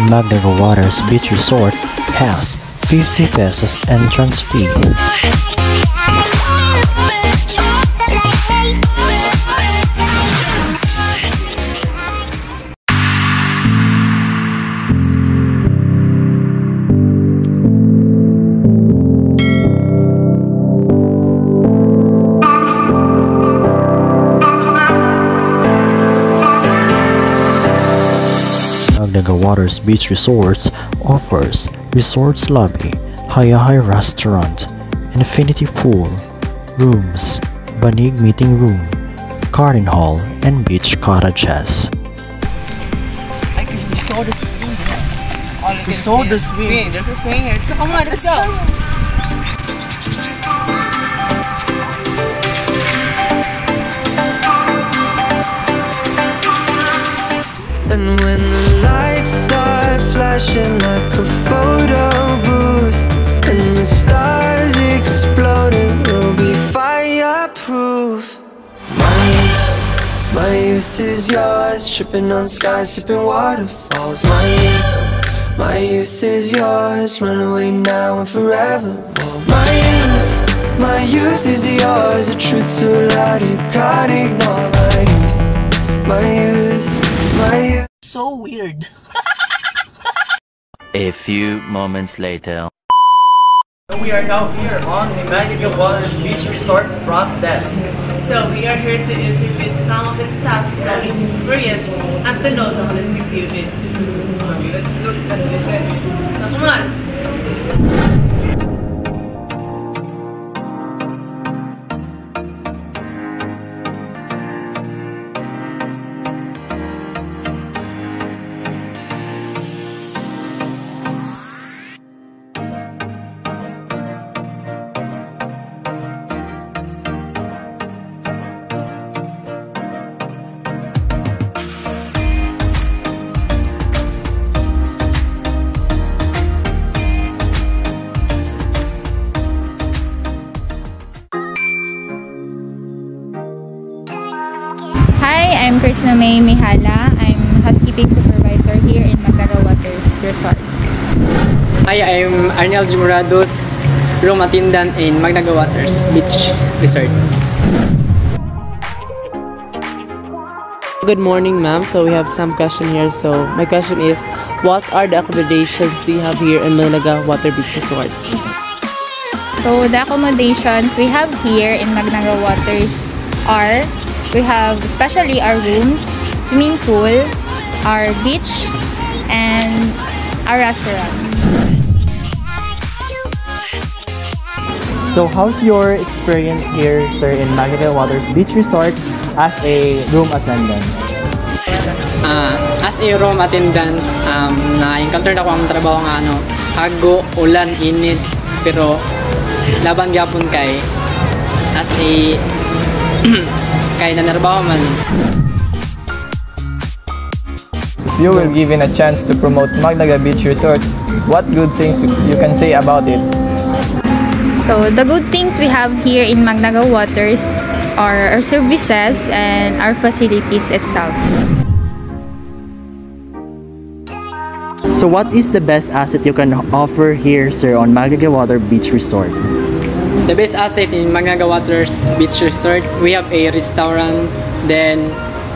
Magnaga Waters Beach Resort has 50 pesos entrance fee. Magnaga Waters Beach Resorts offers resorts lobby, high restaurant, infinity pool, rooms, banig meeting room, garden hall, and beach cottages. We saw the swing. We saw the swing. There's a swing here. So come on, let's go. And when the lights start flashing like a photo booth and the stars exploding, we'll be fireproof. My youth is yours, tripping on skies, sipping waterfalls. My youth is yours, run away now and forever. My youth is yours, the truth so loud you can't ignore. My youth. So weird. A few moments later. We are now here on the Magnaga Waters Beach Resort front desk. So we are here to interview some of the staffs that is experienced and to know the holistic viewing. So let's look and listen. So come on. Hi, I'm Cristine Mihala. I'm housekeeping supervisor here in Magnaga Waters Resort. Hi, I'm Arnel Jumurados, room attendant in Magnaga Waters Beach Resort. Good morning, ma'am. So we have some question here. So my question is, what are the accommodations do you have here in Magnaga Water Beach Resort? So the accommodations we have here in Magnaga Waters are, we have especially our rooms, swimming pool, our beach, and our restaurant. So how's your experience here, sir, in Magnaga Waters Beach Resort as a room attendant? As a room attendant, na-encounter na ko ang trabaho nga hago, ulan, init, pero laban gyapon kay as a kay nanarbaho man. If you were given a chance to promote Magnaga Beach Resort, what good things you can say about it? So the good things we have here in Magnaga Waters are our services and our facilities itself. So what is the best asset you can offer here, sir, on Magnaga Water Beach Resort? The best asset in Magnaga Waters Beach Resort, we have a restaurant, then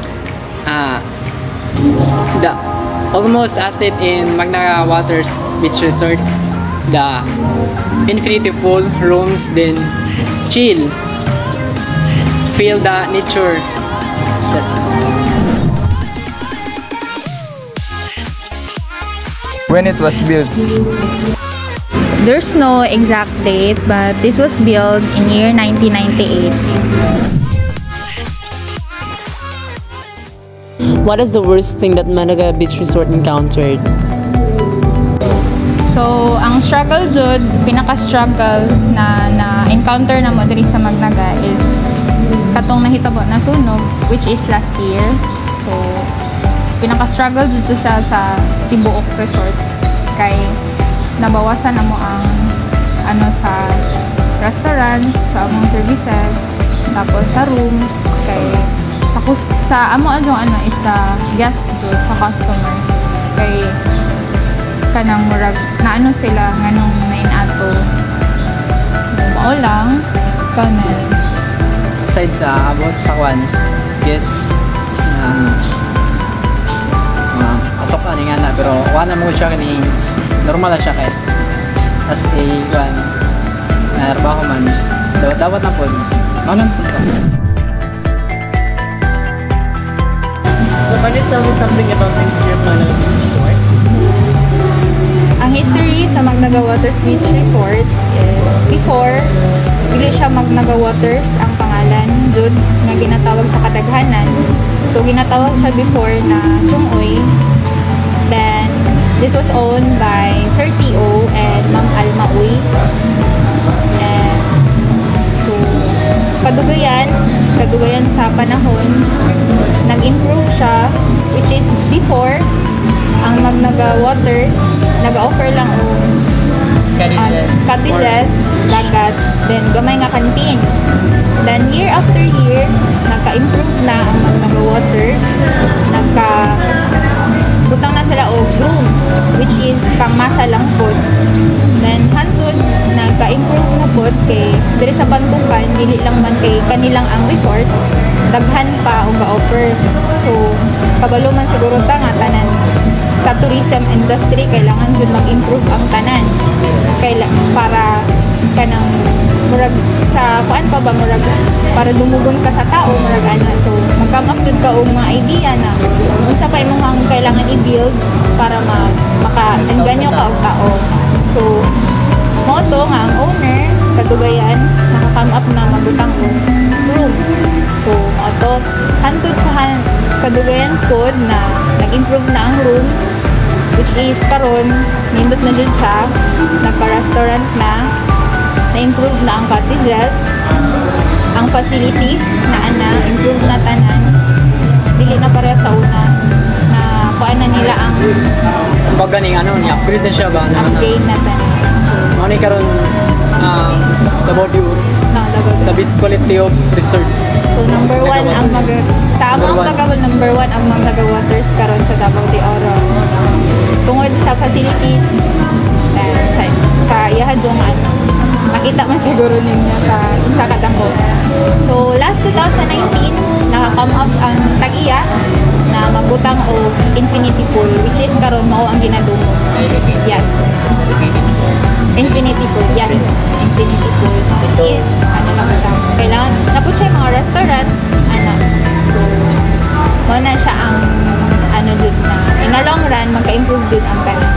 the almost asset in Magnaga Waters Beach Resort, the infinity pool rooms, then chill, feel the nature. That's it. When it was built? There's no exact date, but this was built in year 1998. What is the worst thing that Magnaga Beach Resort encountered? So, ang struggle jud, pinaka-struggle na encounter na mo diri sa Magnaga is katong nahitabo na sunog, which is last year. So, pinaka-struggle jud to sa Tibuok Resort kay nabawasan na mo ang sa restaurant, sa among services, tapos sa rooms, kay sa amo is the guest jud sa customers. Kay kanang murag naano sila nganong nain ato. Mao lang kanel. Aside sa about sa kwan, yes, asok ka nga na, pero wala mo siya kaning normal na siya kay as a kwan na trabaho man dapat na po manon po. So can you tell me something about the history of Magnaga Beach Resort? Ang history sa Magnaga Waters Beach Resort is before, dili siya Magnaga Waters ang pangalan, jud nga ginatawag sa kadaghanan. So ginatawag siya before na Chungoy. Then this was owned by Sir C.O. and Ma'am Alma Uy. And so kadugayan sa panahon, nag-improve siya, which is before ang Magnaga Waters nag-offer lang cottages, dagat, then gamay nga canteen. Then year after year, nagka-improve na ang Magnaga Waters, butang na sila og rooms, which is pangmasa lang po. Then hantod nagka-improve na po kay diri sa Pantukan, dili lang man kay kanilang ang resort, daghan pa og ga-offer. So kabalo man siguro ta nga tanan sa tourism industry kailangan jud mag-improve ang tanan. Para kanang murag sa kuan pa ba murag para dumugon ka sa tao murag ana. So mag-come up jud ka og mga idea na unsa pa imong kailangan i-build para maka-engganyo ka og tao. So mao to nga ang owner kadugayan naka-come up na magutang og rooms. So mao to hantod sa kadugayan pod na nag-improve na ang rooms, which is karon nindot na din siya, nagka-restaurant na-improve na ang cottages, ang facilities na improve na tanan, dili na pareha sa una na kuan na nila ang pagganing ni-upgrade na siya ba? Upgrade na tanan. So ni karon Davao the best quality of resort. So number 1 ang sa among pagawal number 1 ang Magnaga Waters karon sa Davao de Oro. Tungod sa facilities sa iyahadong nakita man siguro ninyo sa kadako. So last 2019 naka-come up ang tag-iya na magutang og infinity pool, which is karon mao ang ginadumog. Yes. Infinity pool. Yes. Infinity pool. Which is kailangan napud siya mga restaurant so mao na siya ang dud na in the long run magka-improve dud ang tanan.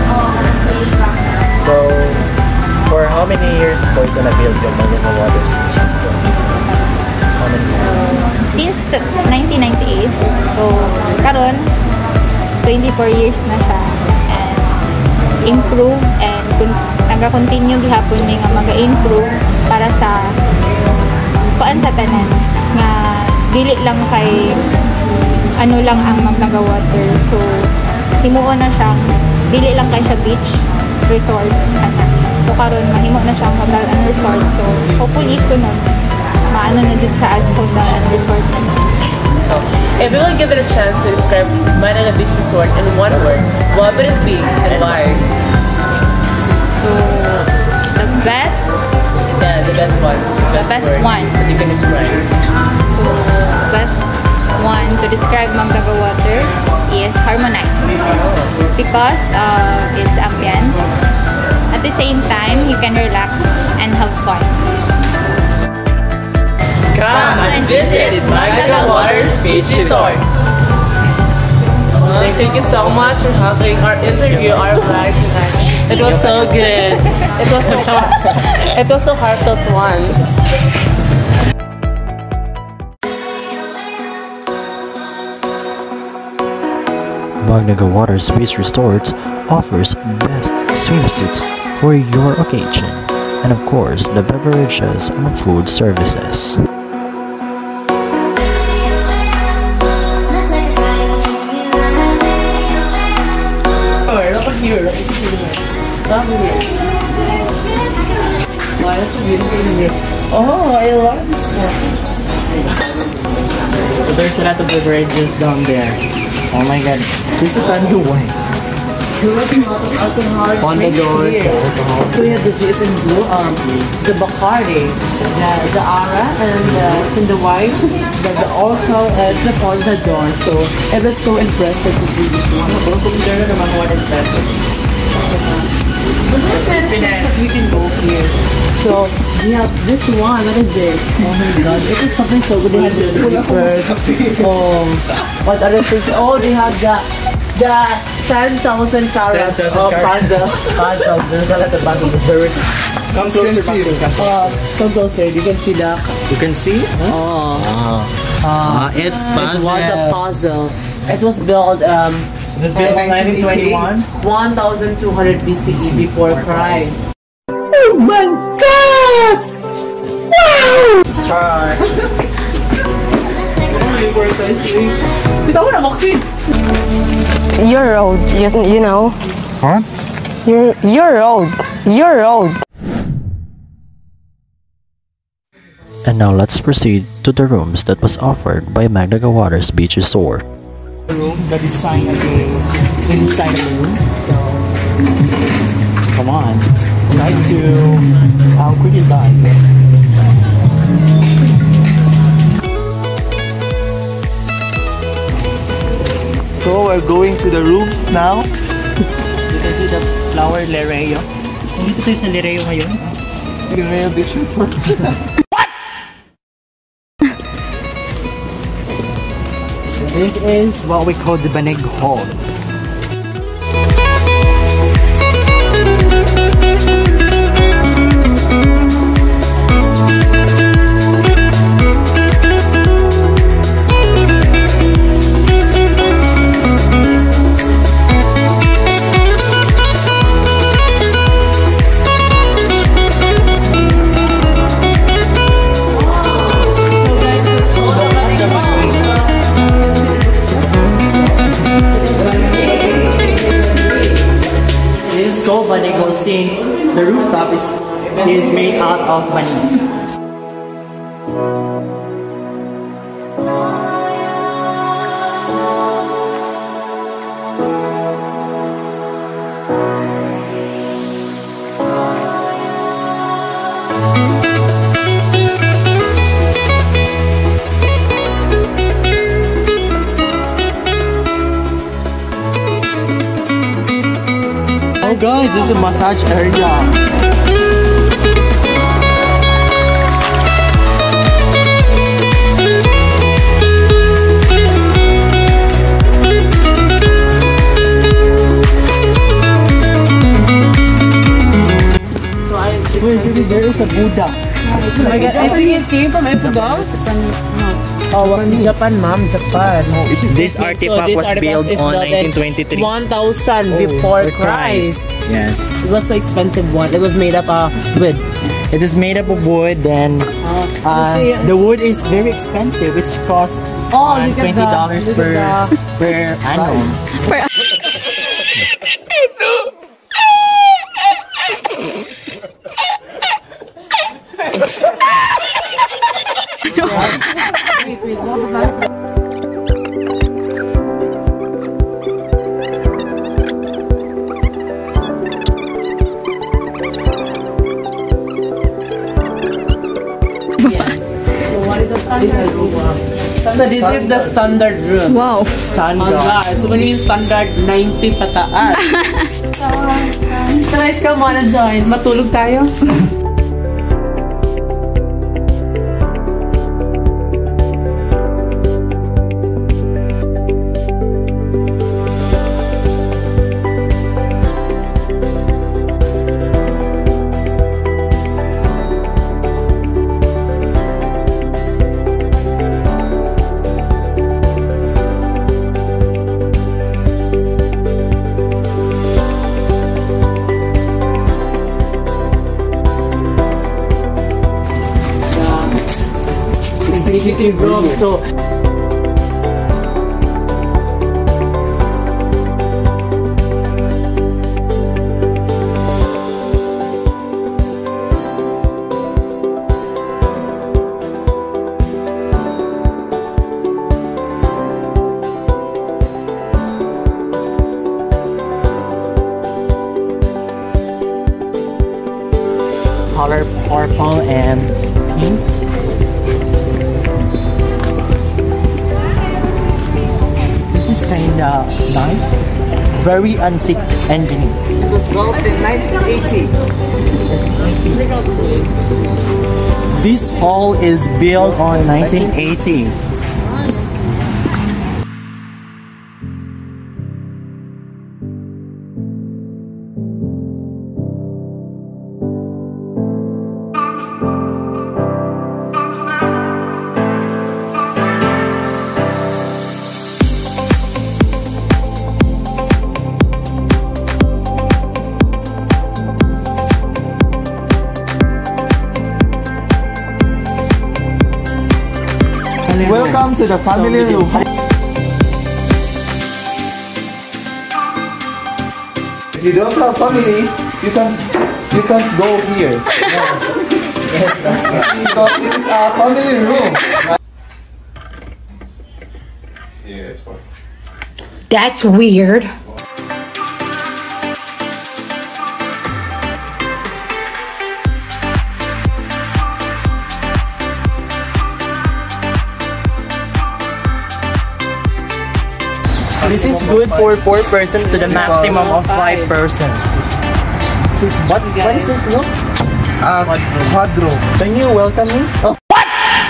So for how many years po ito na-build yung Magnaga Waters Beach Resort? How many years? Since 1998. So karon 24 years na siya and improve and naga-continue gihapon mi nga maga-improve para sa kuan sa tanan nga dili lang kay lang ang Magnaga Water. So himuon na siyang dili lang kay siya beach resort so karon mahimo na siyang hotel and resort. So hopefully sunod maano na jud siya as hotel and resort. If you will give it a chance to describe Magnaga Beach Resort in one word, what would it be and why? So the best one. The best one that you can describe. So the best one to describe Magnaga Waters is harmonized because of its ambience. At the same time, you can relax and have fun. Come and visit Magnaga Waters Beach Resort. Thank you so much for having our interview, our vlog tonight. It was so good. It was so heartfelt one. Magnaga Waters Beach Resort offers best swimsuits for your occasion, and of course the beverages and food services. Look at here. Come here. Wow, that's a beautiful here. Oh, I love this one. There's a lot of beverages down there. Oh my god, there's a brand new wine. There was a lot of alcohol On the drinks doors, here. the alcohol. So we had the GSM Blue, the Bacardi, the Ara, and the wine, the Orcal, and the Pantukan. So it was so impressive to see this one. We can go here. So we have this one. What is this? Oh my god, this is something so good. They have the slippers. Oh, what other things? Oh, they have the 10,000 carats of puzzle. There's a lot of puzzles. Come closer, Pastor. Come closer. You can see the. You can see? It's It was a puzzle. It was built. It was built in 1921. 1200 BCE before Christ. Oh my god! Wow! Char. Your road, you know. What? Your road. Your road. And now let's proceed to the rooms that was offered by Magnaga Waters Beach Resort. Room, the design of the inside of the room. So, come on. Try to criticize. So we're going to the rooms now. You can see the flower lereo. Nandito tayo sa lereo ngayon. Lereo Beach Resort. What? This is what we call the Banig Hall. Since the rooftop is made out of money. Oh guys, this is a massage area. Wait, there is a Buddha. Oh my god, I think it came from Empas. Oh, Japan, ma'am, Japan. This artifact was built on 1923. 1000 before Christ. Yes. It was so expensive one. It was made up of wood. It is made up of wood. Then the wood is very expensive. It costs $20 per annum. So this is the standard room. Wow. Standard. So when you mean standard, 90 pataas. So guys, come on and join. Matulog tayo. Executive room. So color purple and pink. This is kinda nice. Very antique and unique. It was built in 1980. This hall is built on 1980. Welcome to the family room. If you don't have family, you can't go here. Yes. Yes, that's right. Because it's a family room. Yes. That's weird. This is good for 4 persons to the maximum of 5 persons. What is this room? Quadro. Can you welcome me? Oh. What?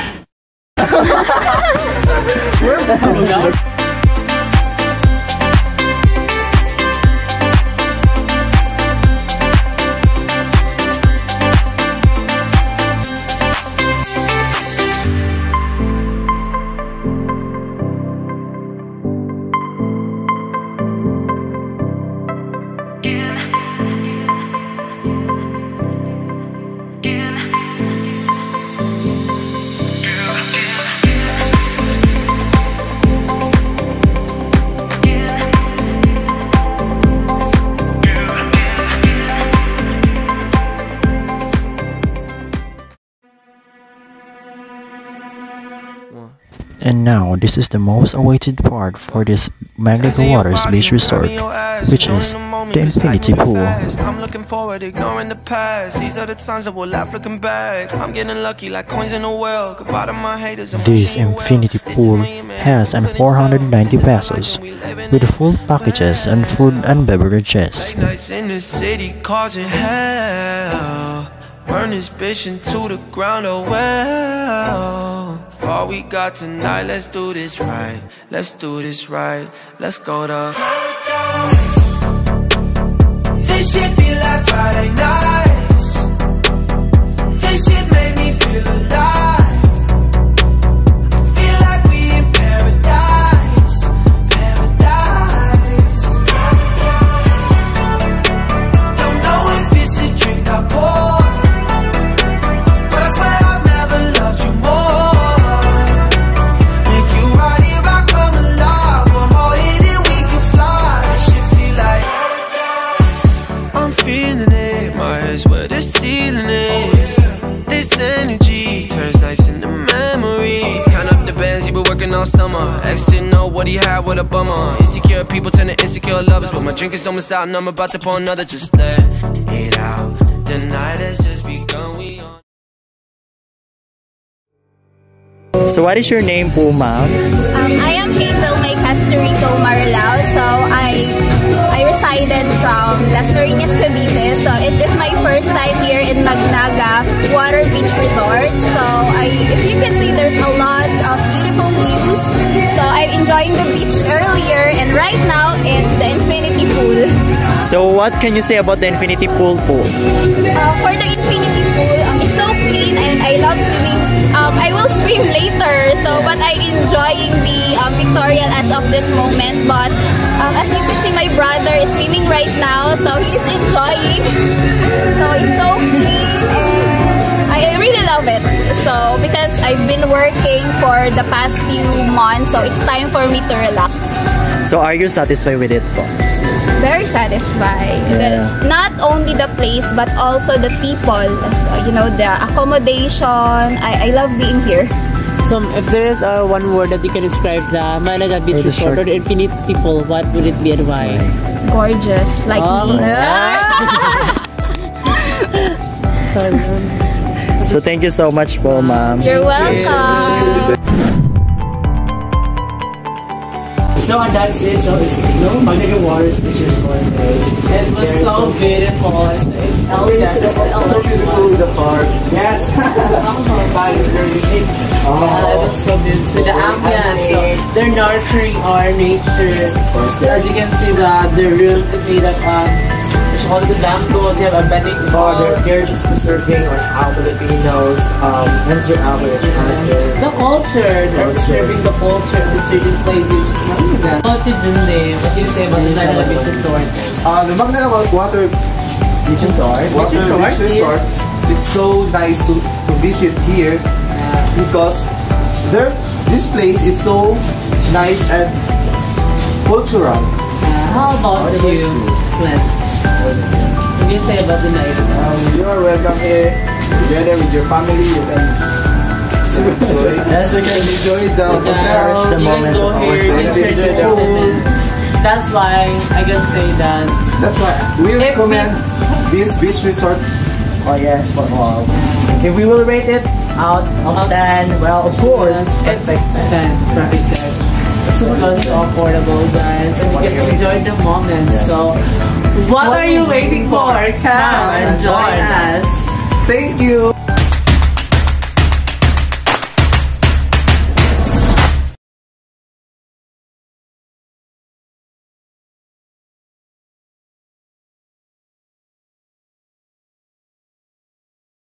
And now, this is the most awaited part for this Magnaga Waters Beach Resort, which is the infinity pool. I'm looking forward, ignoring the past. These are the times that will laugh looking back. I'm getting lucky like coins in a well. Goodbye to my haters. This infinity pool has an 490 pesos with full packages and food and beverages. In the city causing hell. Burn this bitch into the ground, oh well. For all we got tonight, let's do this right. Let's do this right. Let's go to this shit be like Friday nights. This shit made me feel alive. I feel like we in paradise. Paradise. Don't know if it's a drink I pour. Where the ceiling is. This energy turns nice into memory. Count up the bands he been working all summer. Ex didn't know what he had, what a bummer. Insecure people turn to insecure lovers. But my drink is almost out and I'm about to pour another. Just let it out. The night has just begun. We on. So what is your name po, ma'am? I am Hazel May Castorico Marilao. So I resided from Las Marinas, Cavite. So it is my first time here in Magnaga Waters Beach Resort. So if you can see, there's a lot of beautiful views. So I'm enjoying the beach earlier, and right now it's the infinity pool. So what can you say about the infinity pool po? For the infinity pool, it's so clean and I love swimming. I will swim later, but I'm enjoying the pictorial as of this moment. But as you can see, my brother is swimming right now, so he's enjoying. So it's so clean and I really love it. So because I've been working for the past few months, so it's time for me to relax. So are you satisfied with it po? Very satisfied. Yeah. Not only the place but also the people. So, the accommodation. I love being here. So if there is one word that you can describe the Magnaga Beach Resort or the infinity pool, what would it be and why? Gorgeous, like me. So thank you so much po, ma'am. You're welcome. So that's it. So it's Magnaga Waters Beach Resort. It was so beautiful. It's elegant. It's So beautiful, the park. Yes. It was so beautiful. The ambience. So they're nurturing our nature. As you can see, the room is made of it's called the bamboo. They have a bedding. They're just preserving on how Filipinos enter out with each other. The culture. They're preserving the culture of the certain places. What to Jundy? What do you say about the Magnaga Beach Resort? The Magnaga Waters Beach Resort. It's so nice to visit here because this place is so nice and cultural. How about you, Clent? What do you say about the night? You are welcome here together with your family. You can enjoy. Yes, we can Enjoy the hotel. the You can moments go of our here, you can day. share the moments. That's why I can say that. That's why we recommend this beach resort. Oh yes, but if we will rate it out of 10, well, of course, It's perfect 10. perfect. So affordable, guys, and you can enjoy the moments. So, what are you waiting for? Come and join us. Thank you.